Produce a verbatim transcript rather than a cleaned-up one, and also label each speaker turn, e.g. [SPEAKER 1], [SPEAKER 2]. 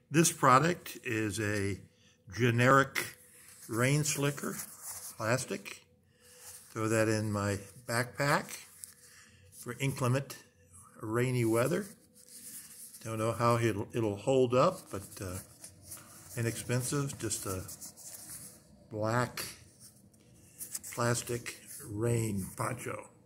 [SPEAKER 1] This product is a generic rain slicker, plastic. Throw that in my backpack for inclement rainy weather. Don't know how it'll, it'll hold up, but uh, inexpensive, just a black plastic rain poncho.